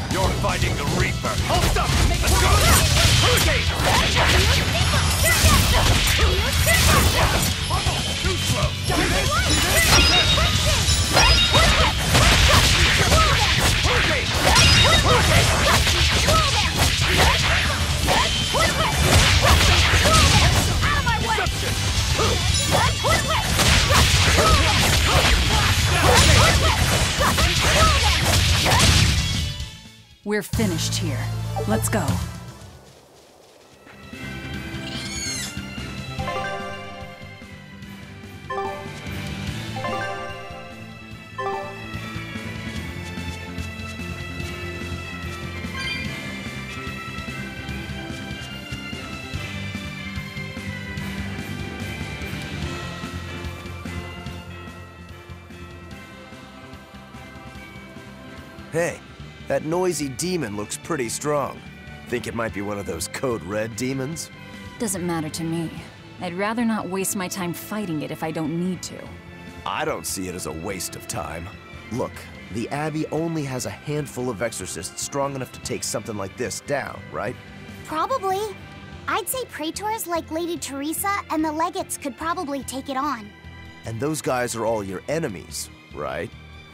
You're fighting the Reaper. Hold up! Let's go! Hurricane! Too slow! We're finished here. Let's go. Hey, that noisy demon looks pretty strong. Think it might be one of those Code Red demons? Doesn't matter to me. I'd rather not waste my time fighting it if I don't need to. I don't see it as a waste of time. Look, the Abbey only has a handful of exorcists strong enough to take something like this down, right? Probably. I'd say praetors like Lady Teresa and the legates could probably take it on. And those guys are all your enemies, right?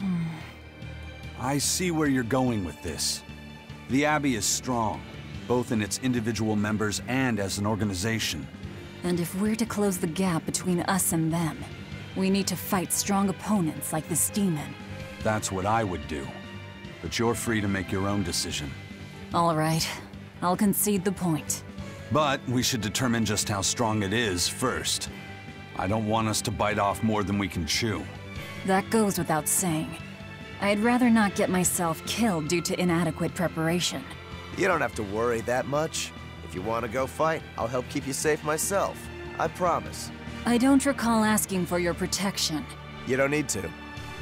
I see where you're going with this. The Abbey is strong, both in its individual members and as an organization. And if we're to close the gap between us and them, we need to fight strong opponents like this demon. That's what I would do. But you're free to make your own decision. All right. I'll concede the point. But we should determine just how strong it is first. I don't want us to bite off more than we can chew. That goes without saying. I'd rather not get myself killed due to inadequate preparation. You don't have to worry that much. If you want to go fight, I'll help keep you safe myself. I promise. I don't recall asking for your protection. You don't need to.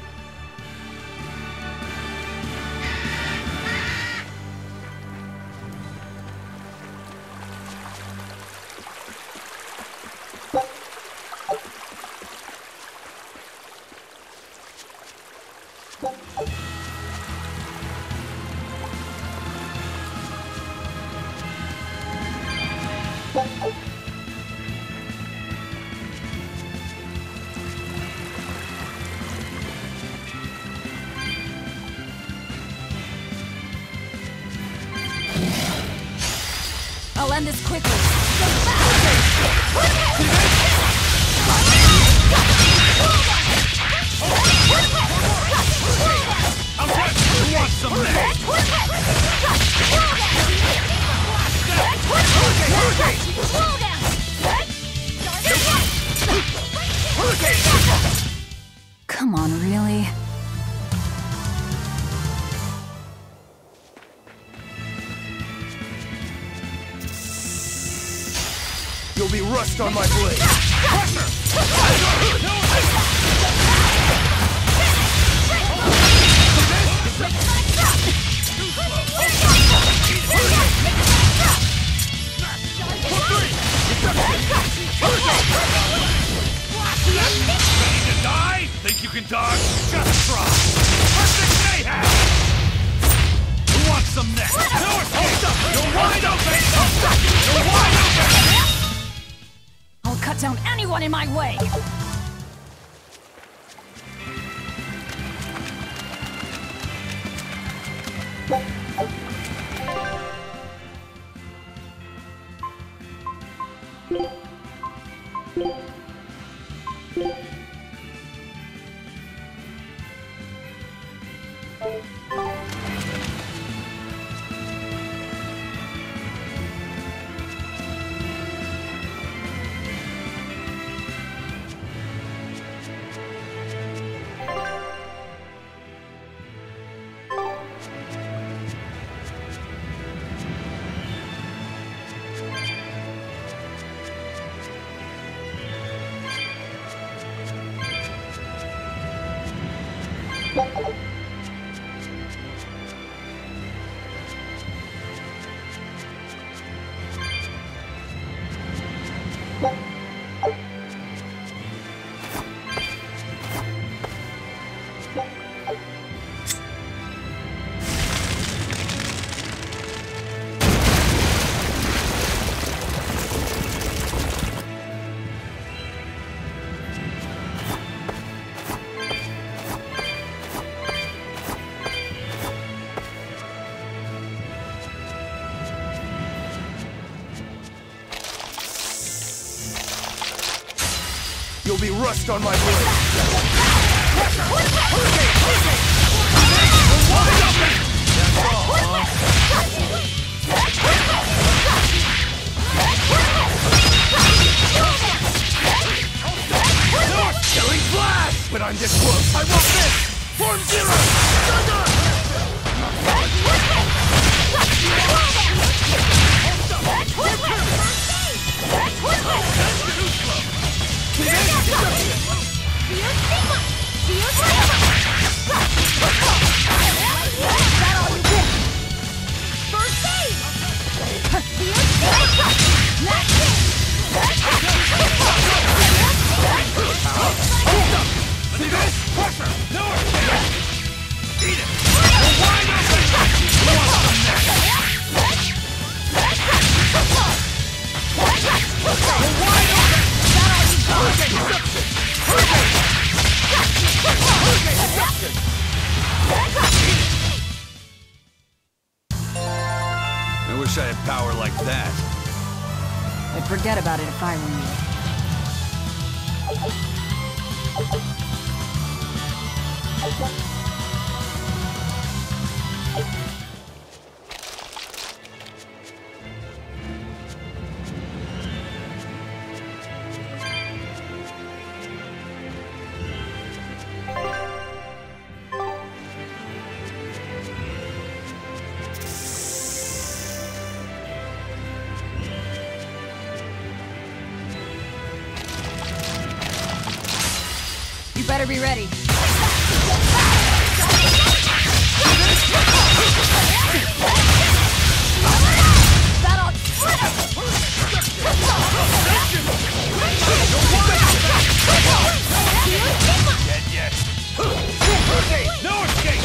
I'll end this quickly. Come on, really? You'll be rust on my blade. Ready to die? Think you can dodge? Just try. Perfect mayhem! Who wants some next? You're wide open! You're wide open! I'll cut down anyone in my way! You'll be rust on my blade. Killing flash! When I'm this close, I want this! Form Zero! See this? Pressure! No escape! Eat it! You're wide open! You want some next? You're wide open! I wish I had power like that. I'd forget about it if I were you. You better be ready. No escape!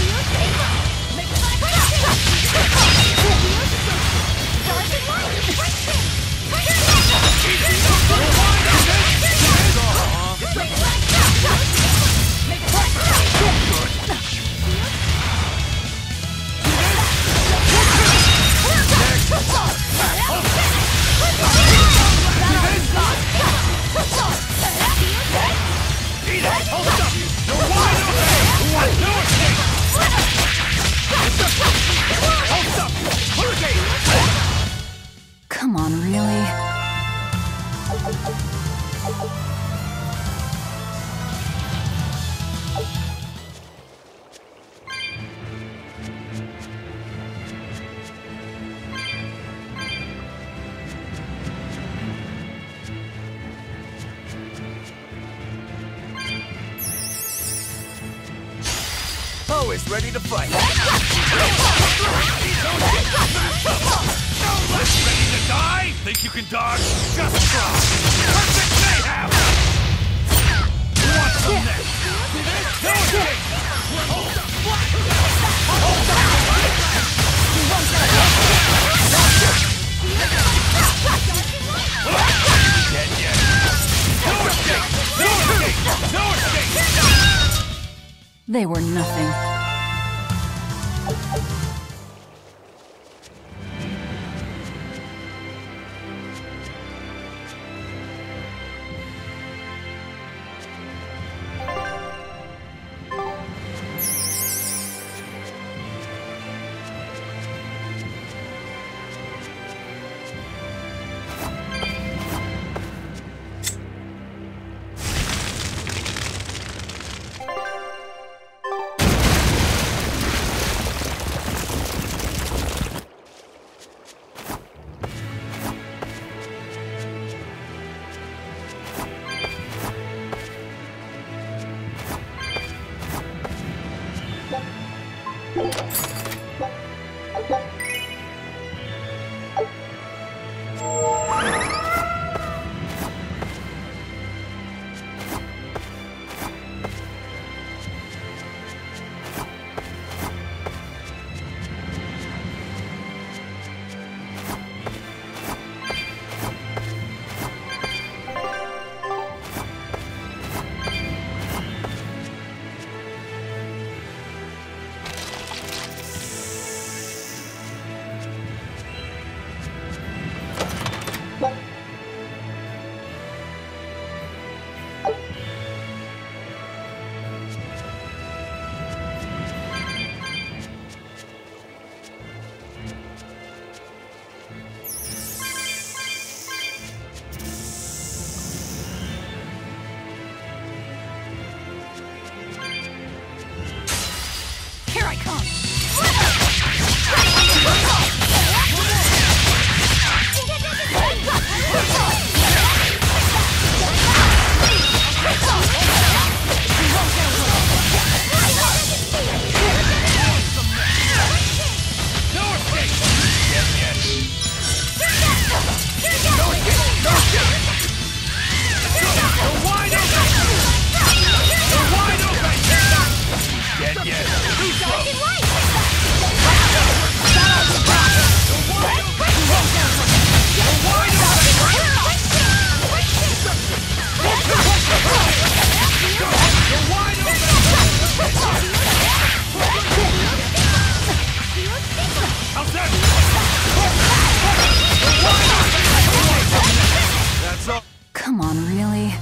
Come on, really? Always ready to fight. Ready to die? Think you can dodge? Just try! Perfect mayhem! Who wants some next? No escape! Dead yet? No escape! No escape! No escape! They were nothing. How's that? That's all. Come on, really?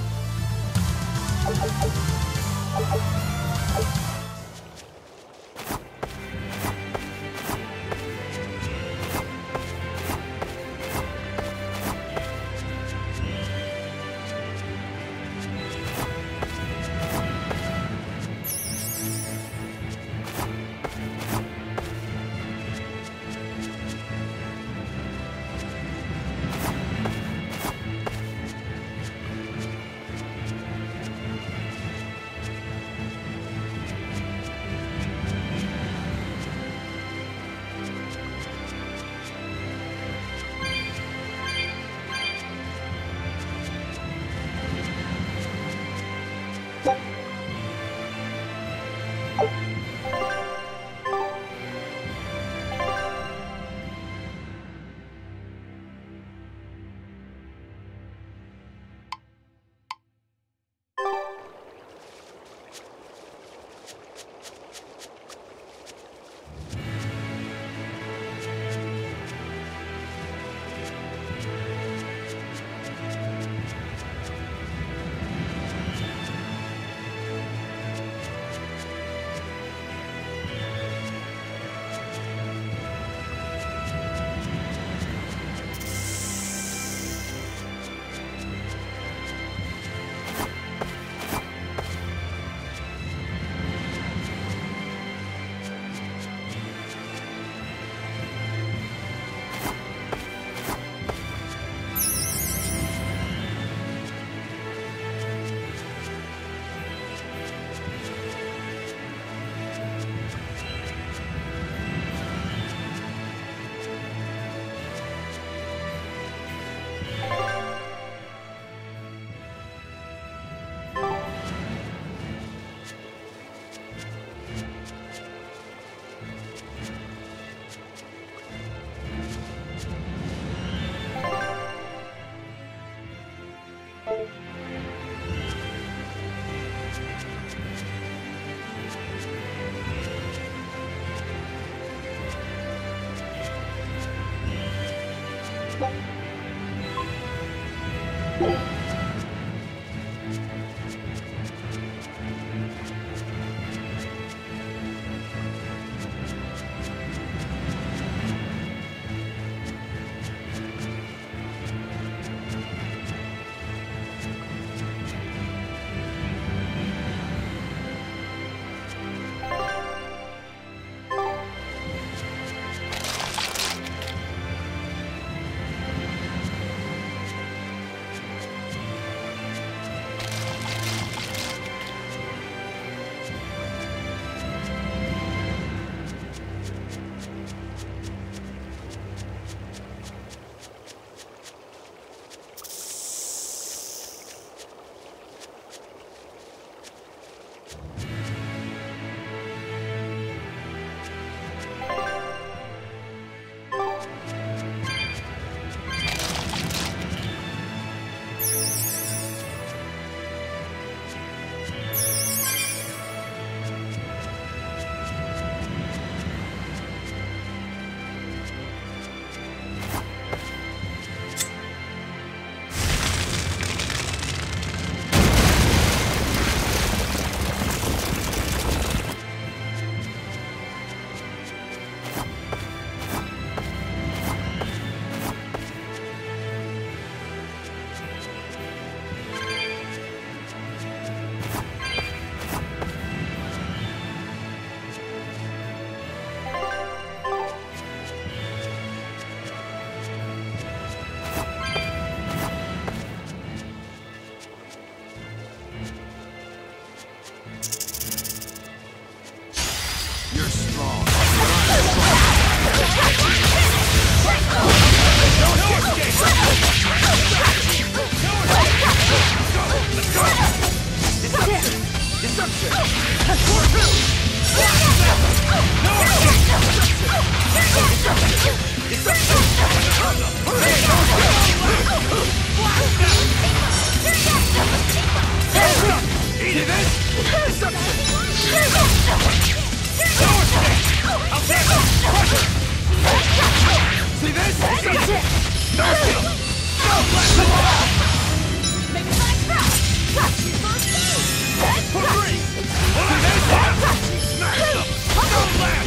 See this? No skill! Don't let them off! Make a sonic crash! First aid! For free! See this? Smash them! Don't laugh!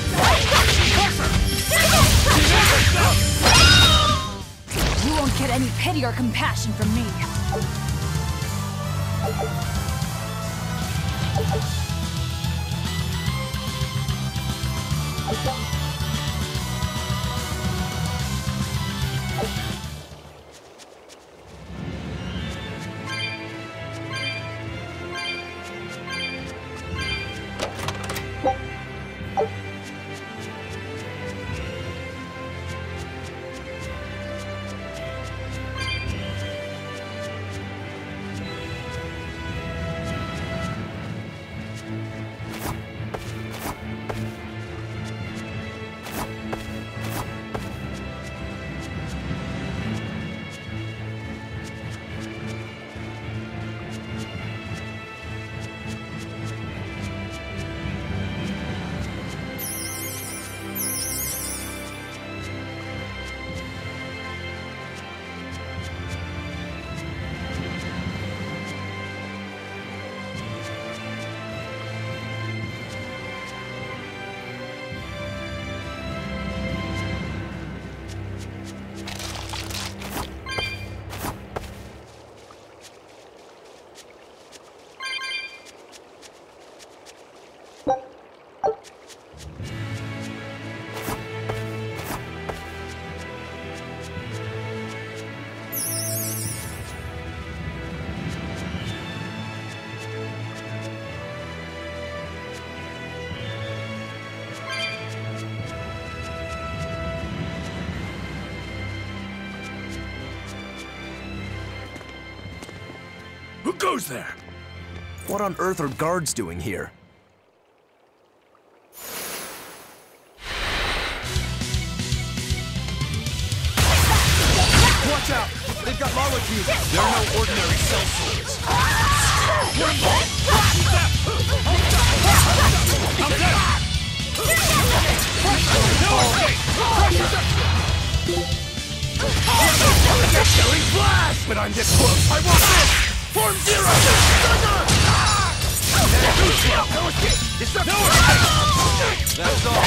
You won't get any pity or compassion from me. Who goes there? What on earth are guards doing here? Watch out! They've got molecules! They're no ordinary cell swords! Showing flash! But I'm this close! I want this! Form zero! No escape! It's not no escape! That's all!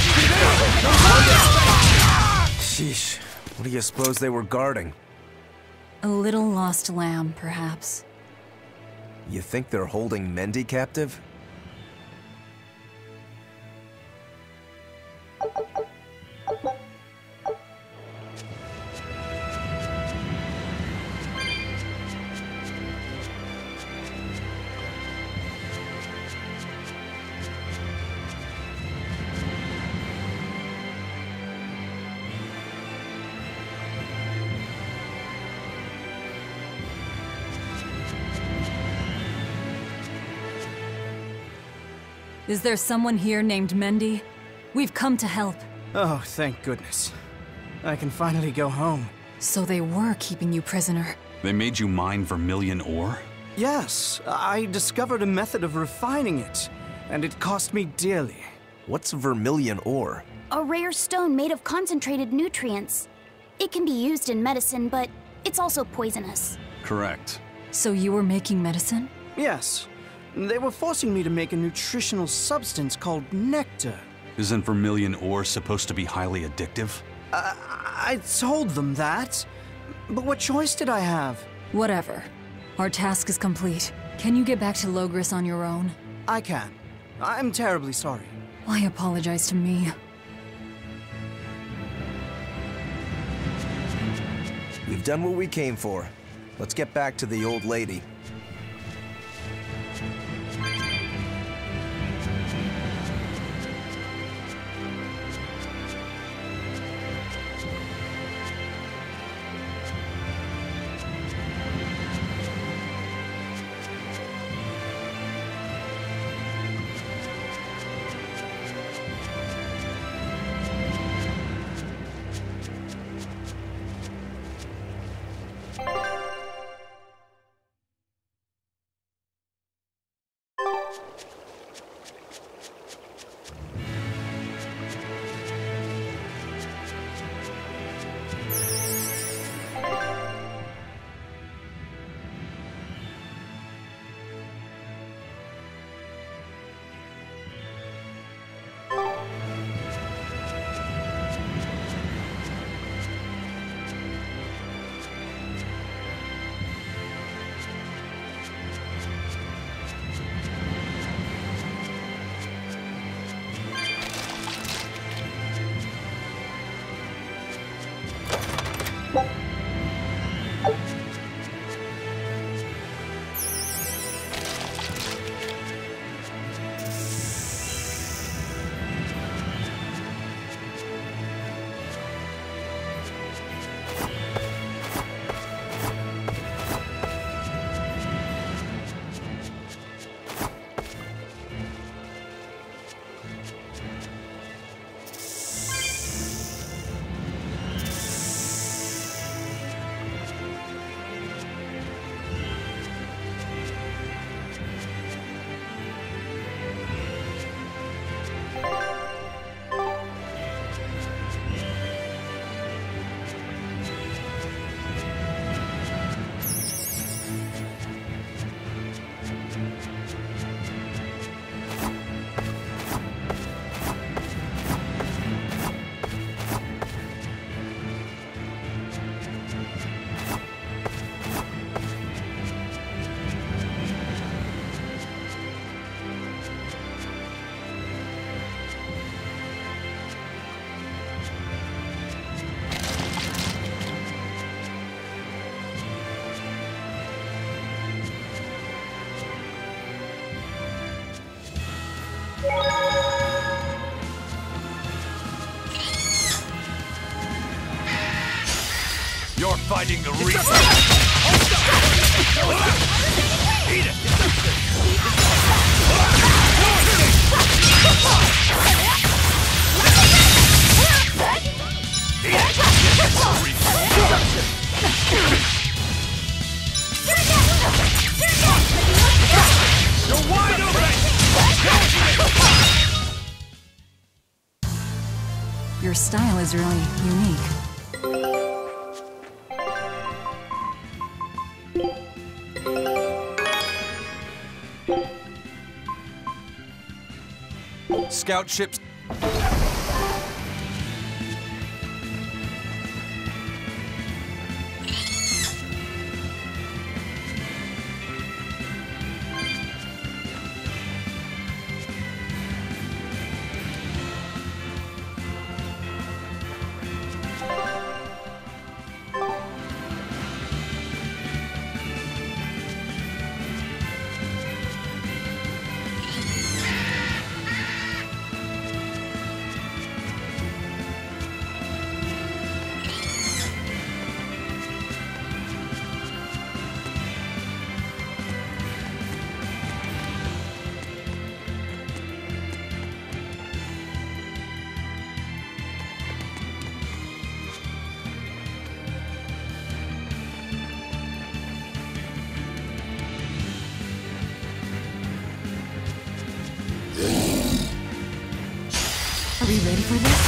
Sheesh. What do you suppose they were guarding? A little lost lamb, perhaps. You think they're holding Mendy captive? Is there someone here named Mendy? We've come to help. Oh, thank goodness. I can finally go home. So they were keeping you prisoner. They made you mine vermilion ore? Yes, I discovered a method of refining it, and it cost me dearly. What's vermilion ore? A rare stone made of concentrated nutrients. It can be used in medicine, but it's also poisonous. Correct. So you were making medicine? Yes. They were forcing me to make a nutritional substance called nectar. Isn't vermilion ore supposed to be highly addictive? I told them that. But what choice did I have? Whatever. Our task is complete. Can you get back to Logris on your own? I can. I'm terribly sorry. Why apologize to me? We've done what we came for. Let's get back to the old lady. You're fighting the Reaper! Eat it! You're wide open! Your style is really unique. Scout ships. Are we ready for this?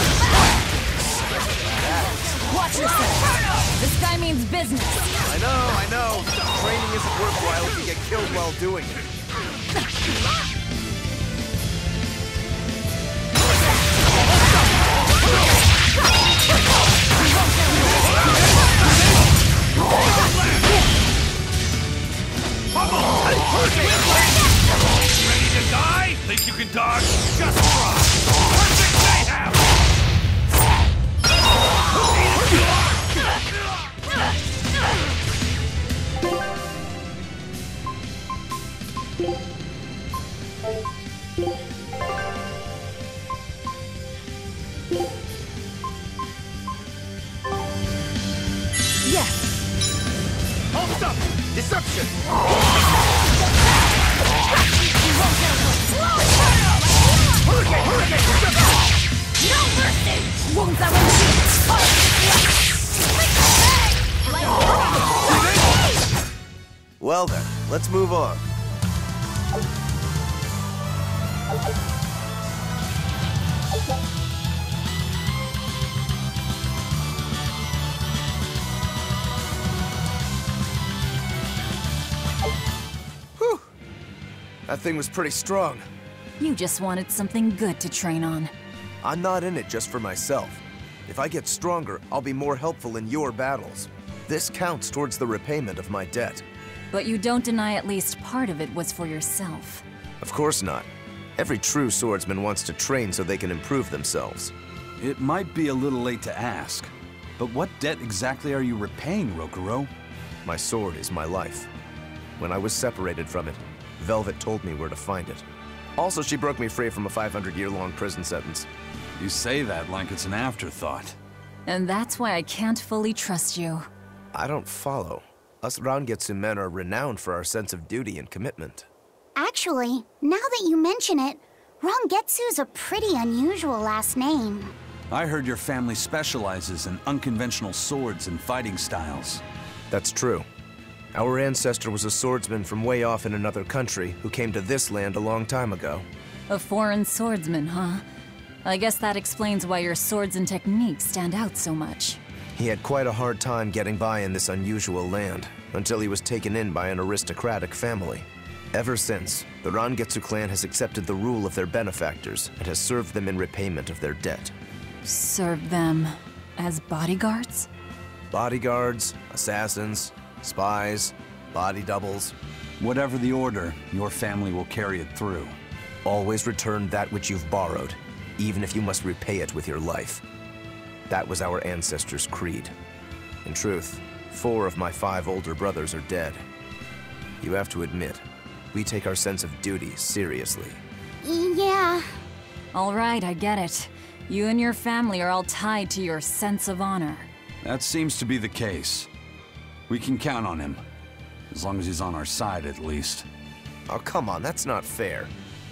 Watch yourself! This guy means business! I know. Training isn't worthwhile if you get killed while doing it. Ready to die? Think you can dodge? Just try! Perfect mayhem! Yes! Hold up! Deception! No mercy! Wounds that will Well then, let's move on. Whew. That thing was pretty strong. You just wanted something good to train on. I'm not in it just for myself. If I get stronger, I'll be more helpful in your battles. This counts towards the repayment of my debt. But you don't deny at least part of it was for yourself. Of course not. Every true swordsman wants to train so they can improve themselves. It might be a little late to ask, but what debt exactly are you repaying, Rokurou? My sword is my life. When I was separated from it, Velvet told me where to find it. Also, she broke me free from a 500-year-long prison sentence. You say that like it's an afterthought. And that's why I can't fully trust you. I don't follow. Us Rangetsu men are renowned for our sense of duty and commitment. Actually, now that you mention it, Rangetsu's a pretty unusual last name. I heard your family specializes in unconventional swords and fighting styles. That's true. Our ancestor was a swordsman from way off in another country who came to this land a long time ago. A foreign swordsman, huh? I guess that explains why your swords and techniques stand out so much. He had quite a hard time getting by in this unusual land, until he was taken in by an aristocratic family. Ever since, the Rangetsu clan has accepted the rule of their benefactors and has served them in repayment of their debt. Served them as bodyguards? Bodyguards, assassins, spies, body doubles. Whatever the order, your family will carry it through. Always return that which you've borrowed, even if you must repay it with your life. That was our ancestors' creed. In truth, 4 of my 5 older brothers are dead. You have to admit, we take our sense of duty seriously. Yeah. All right, I get it. You and your family are all tied to your sense of honor. That seems to be the case. We can count on him. As long as he's on our side, at least. Oh, come on, that's not fair.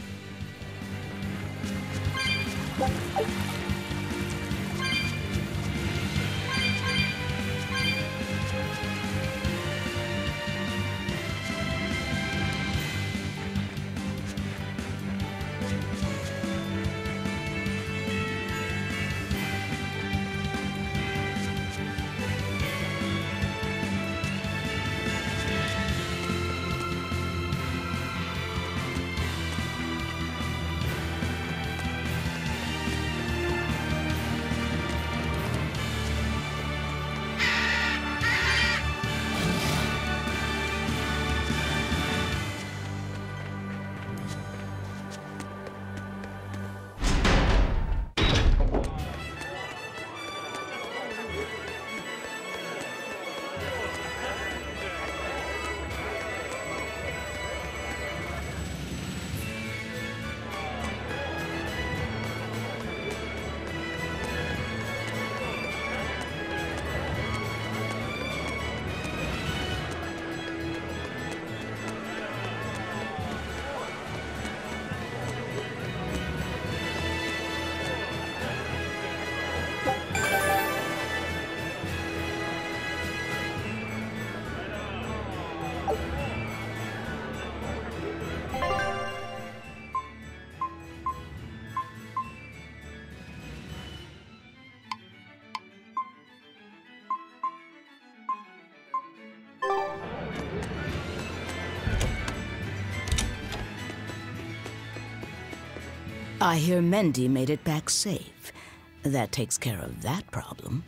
I hear Mendy made it back safe. That takes care of that problem.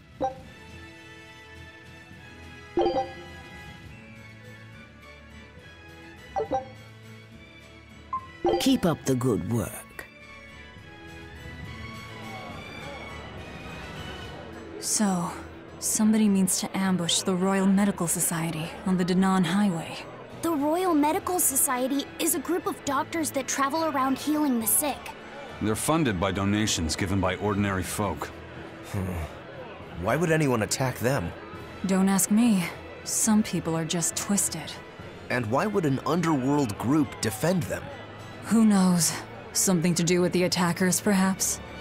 Keep up the good work. So, somebody means to ambush the Royal Medical Society on the Danan Highway. The Royal Medical Society is a group of doctors that travel around healing the sick. They're funded by donations given by ordinary folk. Why would anyone attack them? Don't ask me. Some people are just twisted. And why would an underworld group defend them? Who knows? Something to do with the attackers, perhaps?